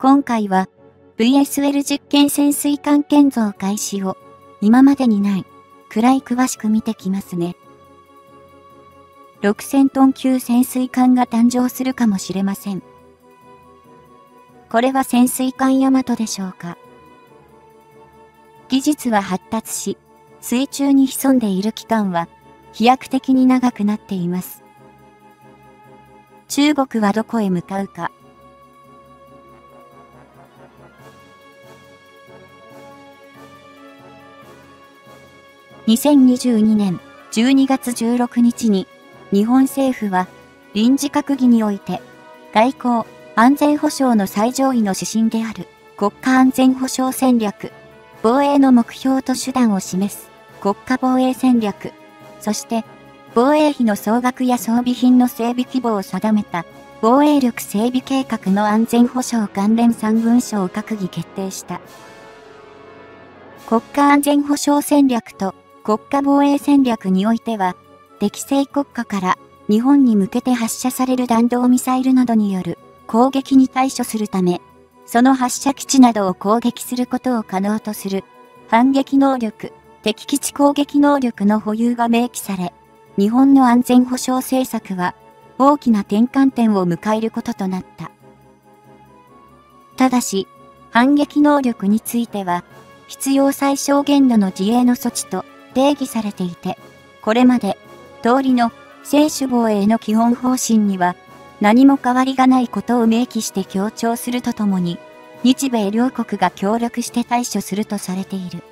今回は VSL 実験潜水艦建造開始を今までにないくらい詳しく見てきますね。6000トン級潜水艦が誕生するかもしれません。これは潜水艦ヤマトでしょうか。技術は発達し、水中に潜んでいる期間は飛躍的に長くなっています。中国はどこへ向かうか。2022年12月16日に日本政府は臨時閣議において外交・安全保障の最上位の指針である国家安全保障戦略、防衛の目標と手段を示す国家防衛戦略、そして防衛費の総額や装備品の整備規模を定めた防衛力整備計画の安全保障関連3文書を閣議決定した。国家安全保障戦略と国家防衛戦略においては、敵性国家から日本に向けて発射される弾道ミサイルなどによる攻撃に対処するため、その発射基地などを攻撃することを可能とする反撃能力、敵基地攻撃能力の保有が明記され、日本の安全保障政策は大きな転換点を迎えることとなった。ただし、反撃能力については、必要最小限度の自衛の措置と定義されていて、これまで通りの専守防衛の基本方針には何も変わりがないことを明記して強調するとともに、日米両国が協力して対処するとされている。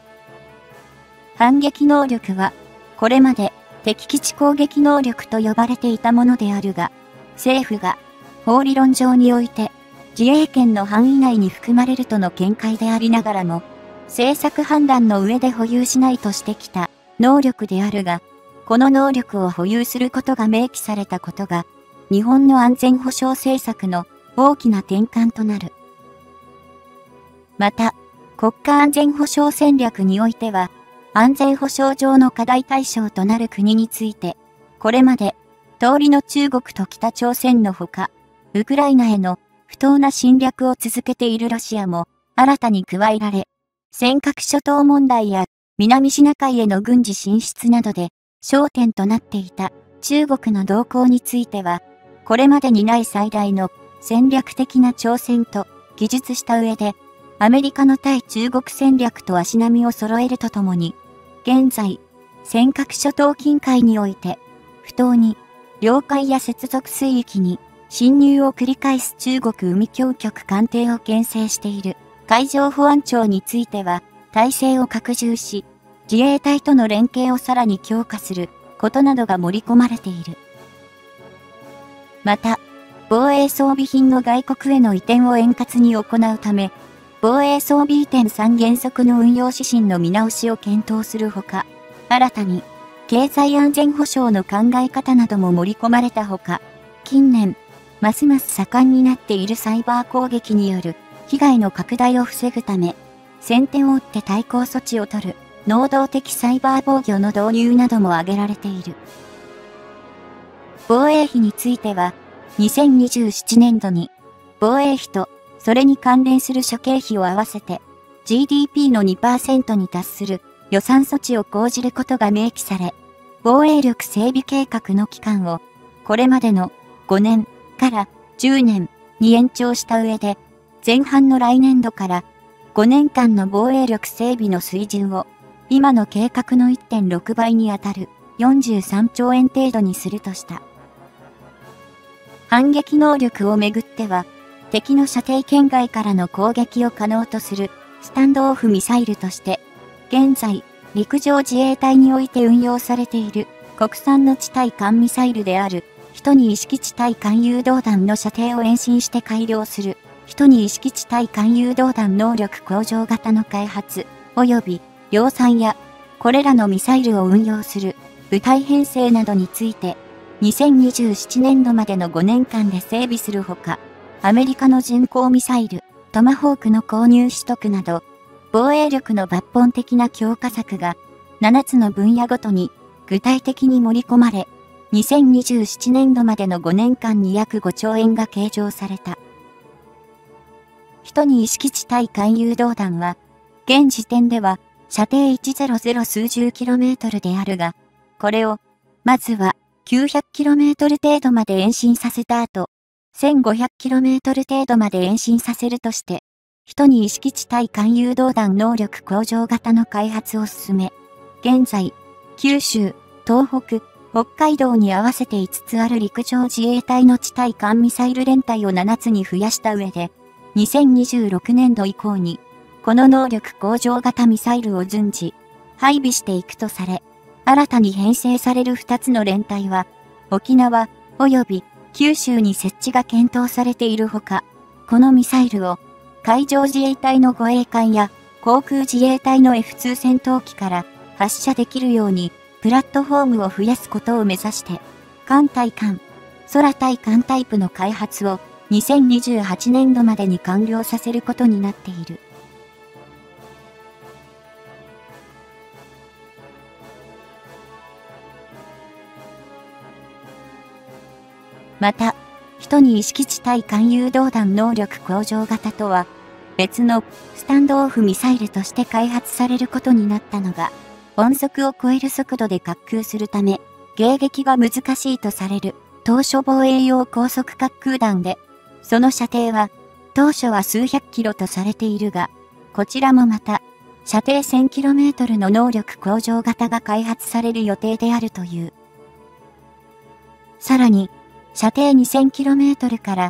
反撃能力は、これまで敵基地攻撃能力と呼ばれていたものであるが、政府が法理論上において自衛権の範囲内に含まれるとの見解でありながらも、政策判断の上で保有しないとしてきた能力であるが、この能力を保有することが明記されたことが、日本の安全保障政策の大きな転換となる。また、国家安全保障戦略においては、安全保障上の課題対象となる国について、これまで、通りの中国と北朝鮮のほか、ウクライナへの不当な侵略を続けているロシアも新たに加えられ、尖閣諸島問題や南シナ海への軍事進出などで焦点となっていた中国の動向については、これまでにない最大の戦略的な挑戦と記述した上で、アメリカの対中国戦略と足並みを揃えるとともに、現在、尖閣諸島近海において、不当に領海や接続水域に侵入を繰り返す中国海峡局艦艇を牽制している海上保安庁については、体制を拡充し、自衛隊との連携をさらに強化することなどが盛り込まれている。また、防衛装備品の外国への移転を円滑に行うため、防衛装備移転3原則の運用指針の見直しを検討するほか、新たに経済安全保障の考え方なども盛り込まれたほか、近年、ますます盛んになっているサイバー攻撃による被害の拡大を防ぐため、先手を打って対抗措置を取る能動的サイバー防御の導入なども挙げられている。防衛費については、2027年度に防衛費とそれに関連する諸経費を合わせて GDP の 2% に達する予算措置を講じることが明記され、防衛力整備計画の期間をこれまでの5年から10年に延長した上で、前半の来年度から5年間の防衛力整備の水準を今の計画の 1.6 倍にあたる43兆円程度にするとした。反撃能力をめぐっては、敵の射程圏外からの攻撃を可能とするスタンドオフミサイルとして、現在陸上自衛隊において運用されている国産の地対艦ミサイルである12式地対艦誘導弾の射程を延伸して改良する12式地対艦誘導弾能力向上型の開発及び量産やこれらのミサイルを運用する部隊編成などについて2027年度までの5年間で整備するほか、アメリカの巡航ミサイル、トマホークの購入取得など、防衛力の抜本的な強化策が、7つの分野ごとに具体的に盛り込まれ、2027年度までの5年間に約5兆円が計上された。 人に意識地対艦誘導弾は、現時点では射程100数十 km であるが、これを、まずは 900km 程度まで延伸させた後、1500km 程度まで延伸させるとして、人に意識地対艦誘導弾能力向上型の開発を進め、現在、九州、東北、北海道に合わせて5つある陸上自衛隊の地対艦ミサイル連隊を7つに増やした上で、2026年度以降に、この能力向上型ミサイルを順次、配備していくとされ、新たに編成される2つの連隊は、沖縄及び九州に設置が検討されているほか、このミサイルを海上自衛隊の護衛艦や航空自衛隊の F2 戦闘機から発射できるようにプラットフォームを増やすことを目指して、艦対艦、空対艦タイプの開発を2028年度までに完了させることになっている。また、人に意識地対艦誘導弾能力向上型とは、別のスタンドオフミサイルとして開発されることになったのが、音速を超える速度で滑空するため、迎撃が難しいとされる当初防衛用高速滑空弾で、その射程は当初は数百キロとされているが、こちらもまた、射程 1000km の能力向上型が開発される予定であるという。さらに、射程 2000km から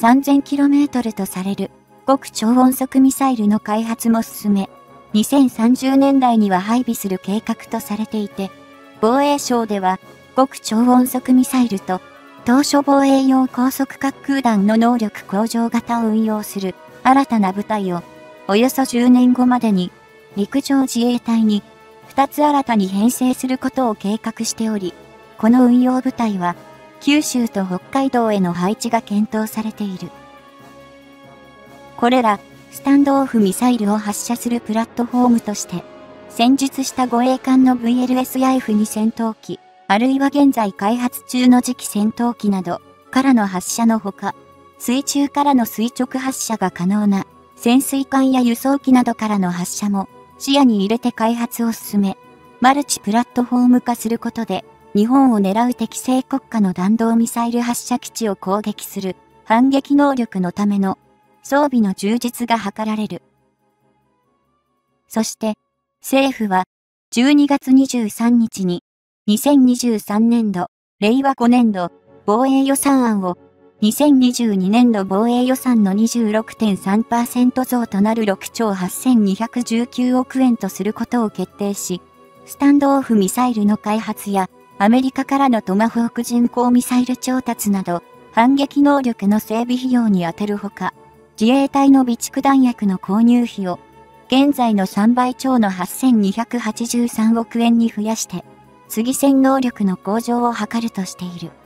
3000km とされる極超音速ミサイルの開発も進め、2030年代には配備する計画とされていて、防衛省では極超音速ミサイルと当初防衛用高速滑空弾の能力向上型を運用する新たな部隊をおよそ10年後までに陸上自衛隊に2つ新たに編成することを計画しており、この運用部隊は九州と北海道への配置が検討されている。これら、スタンドオフミサイルを発射するプラットフォームとして、戦術した護衛艦の VLS や F2 戦闘機、あるいは現在開発中の次期戦闘機などからの発射のほか、水中からの垂直発射が可能な潜水艦や輸送機などからの発射も視野に入れて開発を進め、マルチプラットフォーム化することで、日本を狙う敵性国家の弾道ミサイル発射基地を攻撃する反撃能力のための装備の充実が図られる。そして、政府は12月23日に2023年度、令和5年度防衛予算案を2022年度防衛予算の 26.3% 増となる6兆8219億円とすることを決定し、スタンドオフミサイルの開発やアメリカからのトマホーク巡航ミサイル調達など、反撃能力の整備費用に充てるほか、自衛隊の備蓄弾薬の購入費を、現在の3倍超の8283億円に増やして、次戦能力の向上を図るとしている。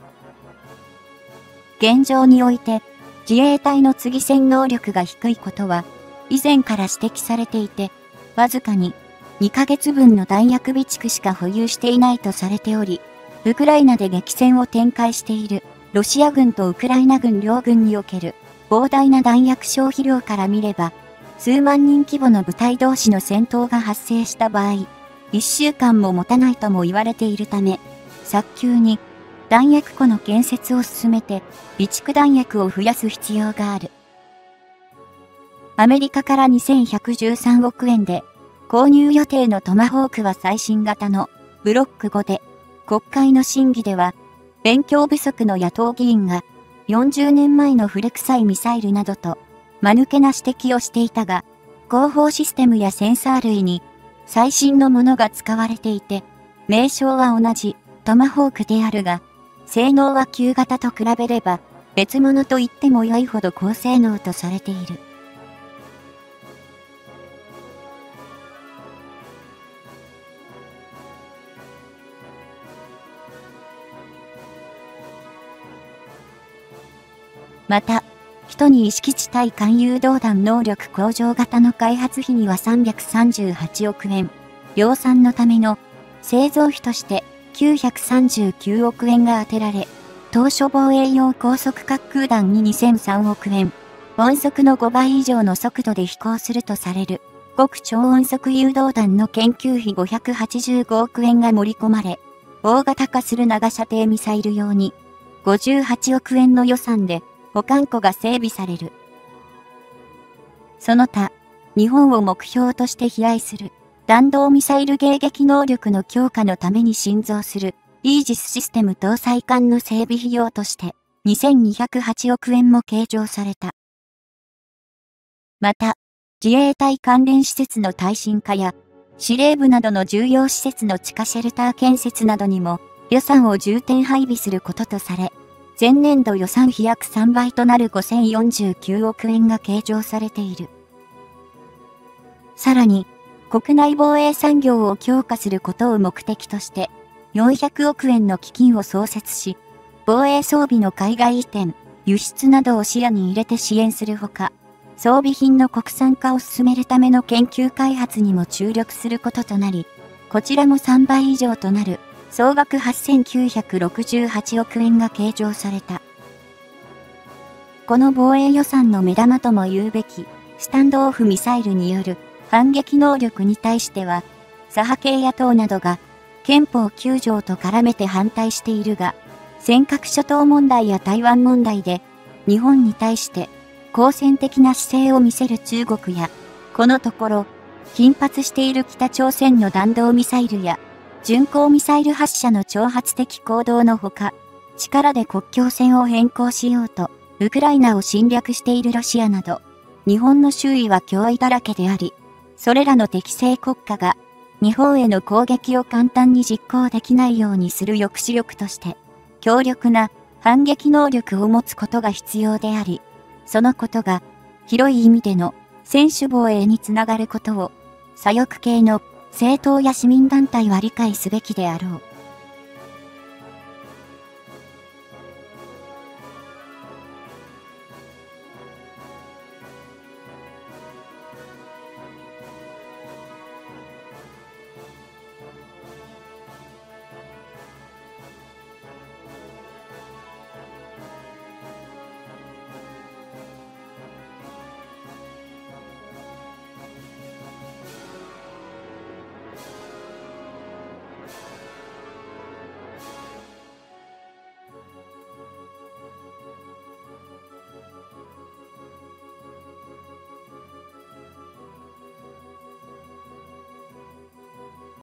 現状において、自衛隊の次戦能力が低いことは、以前から指摘されていて、わずかに、2ヶ月分の弾薬備蓄しか保有していないとされており、ウクライナで激戦を展開しているロシア軍とウクライナ軍両軍における膨大な弾薬消費量から見れば、数万人規模の部隊同士の戦闘が発生した場合、1週間も持たないとも言われているため、早急に弾薬庫の建設を進めて備蓄弾薬を増やす必要がある。アメリカから2113億円で、購入予定のトマホークは最新型のブロック5で、国会の審議では、勉強不足の野党議員が40年前の古臭いミサイルなどと、間抜けな指摘をしていたが、広報システムやセンサー類に最新のものが使われていて、名称は同じトマホークであるが、性能は旧型と比べれば別物と言っても良いほど高性能とされている。また、人に意識地対艦誘導弾能力向上型の開発費には338億円、量産のための製造費として939億円が充てられ、当初防衛用高速滑空弾に2003億円、 音速の5倍以上の速度で飛行するとされる、極超音速誘導弾の研究費585億円が盛り込まれ、大型化する長射程ミサイル用に、58億円の予算で保管庫が整備される。その他、日本を目標として飛来する弾道ミサイル迎撃能力の強化のために新造するイージスシステム搭載艦の整備費用として2208億円も計上された。また、自衛隊関連施設の耐震化や司令部などの重要施設の地下シェルター建設などにも予算を重点配備することとされ、前年度予算比約3倍となる5049億円が計上されている。さらに、国内防衛産業を強化することを目的として、400億円の基金を創設し、防衛装備の海外移転、輸出などを視野に入れて支援するほか、装備品の国産化を進めるための研究開発にも注力することとなり、こちらも3倍以上となる総額8968億円が計上された。この防衛予算の目玉とも言うべき、スタンドオフミサイルによる反撃能力に対しては、左派系野党などが憲法9条と絡めて反対しているが、尖閣諸島問題や台湾問題で、日本に対して好戦的な姿勢を見せる中国や、このところ、頻発している北朝鮮の弾道ミサイルや、巡航ミサイル発射の挑発的行動のほか、力で国境線を変更しようと、ウクライナを侵略しているロシアなど、日本の周囲は脅威だらけであり、それらの敵性国家が、日本への攻撃を簡単に実行できないようにする抑止力として、強力な反撃能力を持つことが必要であり、そのことが広い意味での専守防衛につながることを左翼系の政党や市民団体は理解すべきであろう。